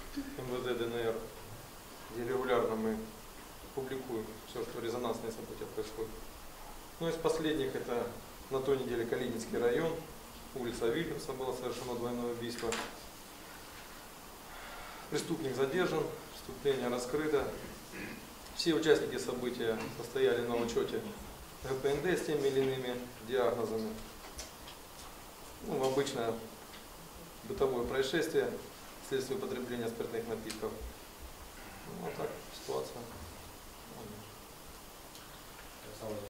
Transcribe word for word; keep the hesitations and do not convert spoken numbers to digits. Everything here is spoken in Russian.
эм вэ дэ Дэ Эн Эр, где регулярно мы публикуем все, что резонансные события происходят. Ну, из последних это на той неделе Калининский район, улица Вильнюса, было совершено двойное убийство. Преступник задержан, преступление раскрыто. Все участники события состояли на учете гэ пэ эн дэ с теми или иными диагнозами. Ну, обычное бытовое происшествие вследствие употребления спиртных напитков. Ну, вот так ситуация.